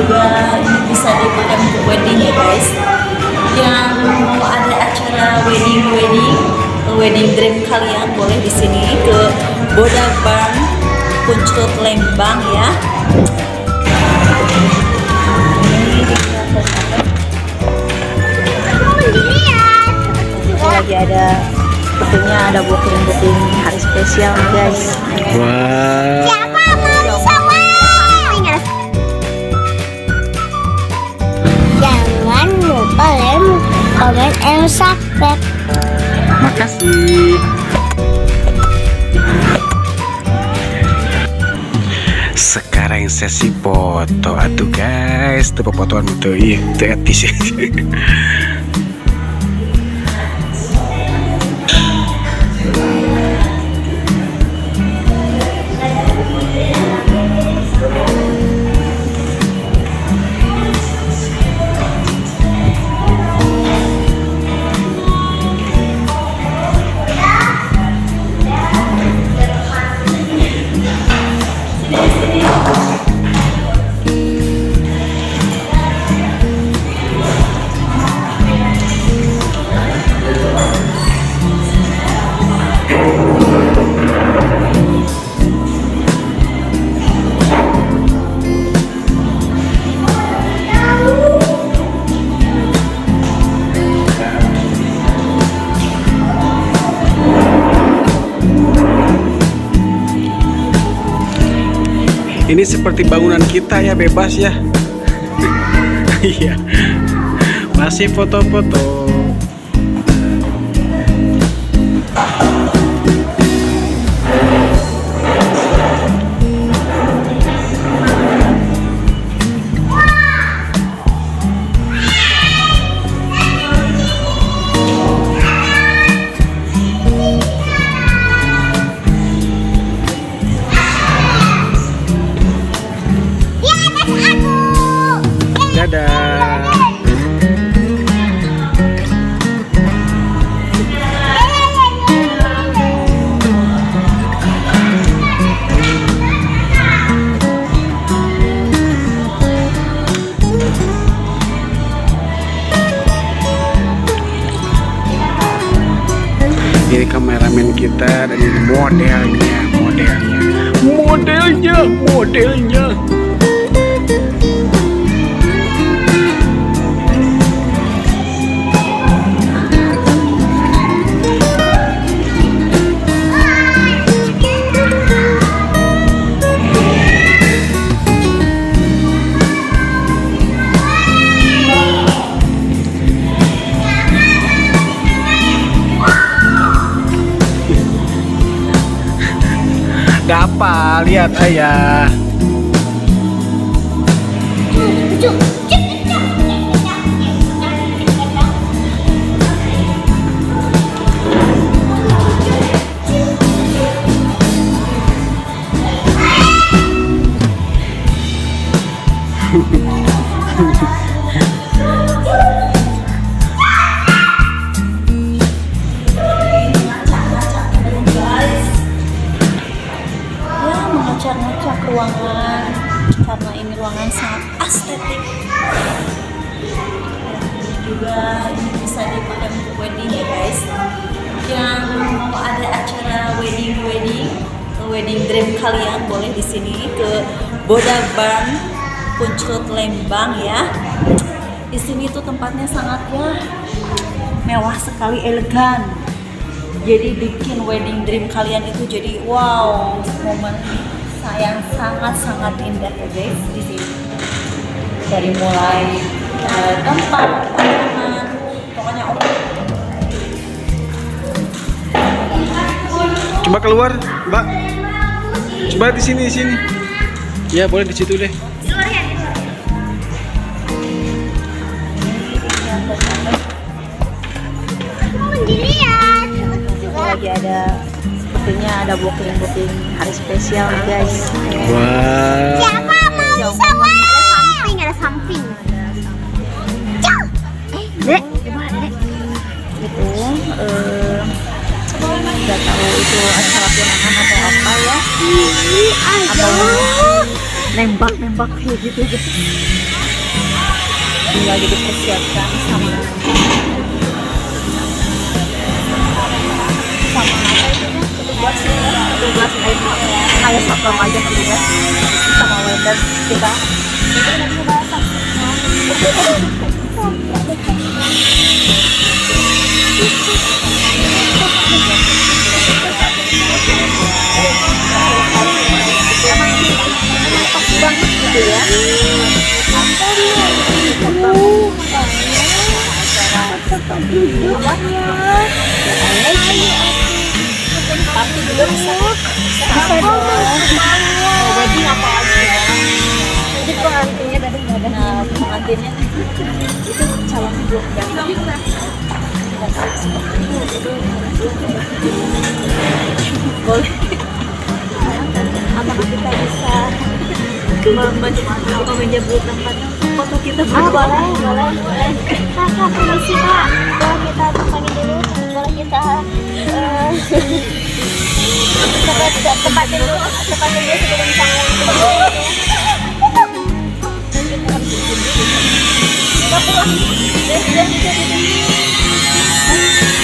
juga ini bisa dipakai untuk wedding ya guys. Yang mau ada acara wedding dream kalian boleh di sini ke Boda Barn Puncut Lembang ya. Lagi ada sepertinya ada booking hari spesial nih guys. Wow. Siapa mau sama? Jangan lupa komen and subscribe. Makasih. Sekarang sesi foto atuh guys, tuh fotoan tuh itu etis. Ini seperti bangunan kita ya, bebas ya. Iya. Masih foto-foto. Dadah. Ini kameramen kita dan ini modelnya. Apa lihat ayah. Ngacak ruangan karena ini ruangan sangat estetik. Juga ini bisa dipakai untuk wedding ya guys. Yang mau ada acara wedding dream kalian boleh di sini ke Boda Barn Puncut Lembang ya. Di sini tuh tempatnya sangat mewah sekali, elegan. Jadi bikin wedding dream kalian itu jadi wow, momen yang sangat indah ya guys di sini. Dari mulai tempat makanan, pokoknya Coba keluar, Mbak. Coba di sini. Ya boleh di situ deh. Lagi ada sepertinya ada booking hari spesial nih guys. Wow. Siapa mau sama? Ada samping. Dek, coba Dek. Gitu. Nggak tahu itu acara tunangan atau apa ya. Atau Neng nembak kayak gitu guys. Ini lagi dipersiapkan sama petugas kayak satpam aja petugas sama waiter kita. Banget gitu ya. Tapi juga bisa dong. Wedding apa aja. Jadi pengantinnya dari mana? Nah, pengantinnya itu calon ibu dan boleh. Apakah kita bisa menyebutkan foto kita berdua? Boleh. Kakak, permisi Kak. Boleh kita tumpangin dulu? Boleh kita tepatin dulu sebelum tangan. Kita pulang.